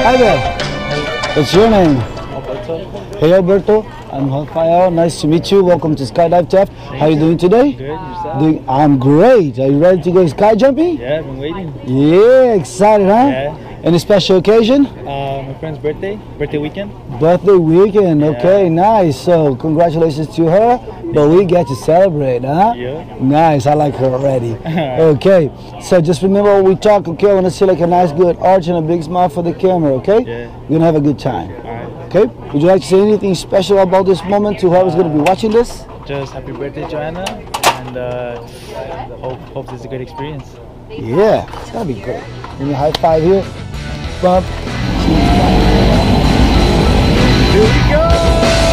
Hi there. What's your name? Alberto. Hey Alberto, I'm Rafael. Nice to meet you. Welcome to Skydive Taft. How are you doing today? Good, yourself? I'm great. Are you ready to go sky jumping? Yeah, I've been waiting. Yeah, excited, huh? Yeah. Any special occasion? My friend's birthday weekend. Birthday weekend. Okay, Yeah. nice. So congratulations to her. But we get to celebrate, huh? Yeah. Nice. I like her already. Okay. So just remember when we talk. Okay, I want to see like a nice, good arch and a big smile for the camera. Okay. Yeah. We're gonna have a good time. All right. Okay. Would you like to say anything special about this moment to whoever's gonna be watching this? Just happy birthday, Joanna, and hope this is a good experience. Yeah, it's gonna be great. Give me a high five here. Bump. Here we go.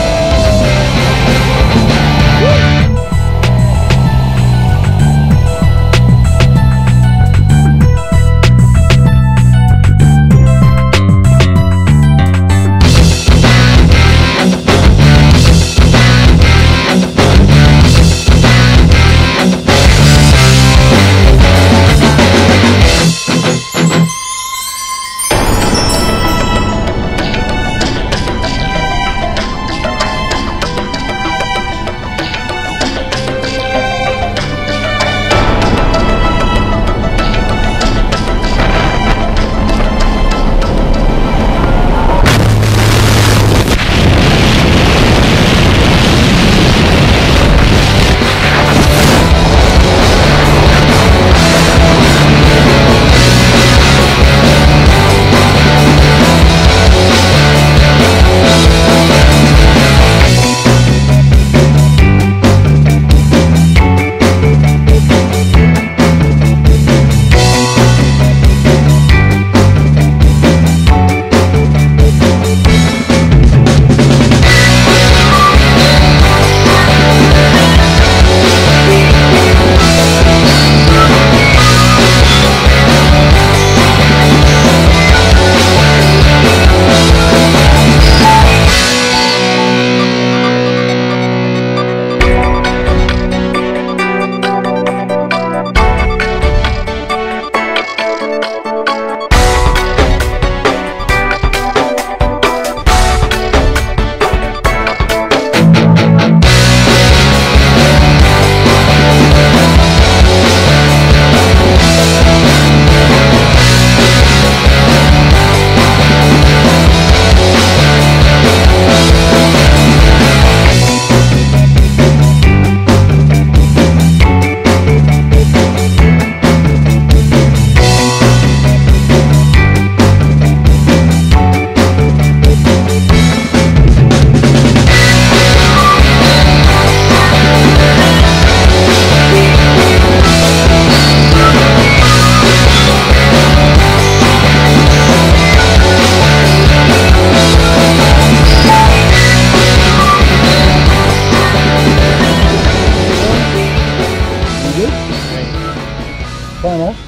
Fun, huh?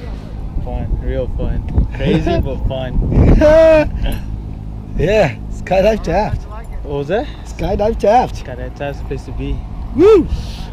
Fun, real fun. Crazy but fun. Yeah, Skydive Taft. What was that? Skydive Taft. God, that's the place to be. Woo!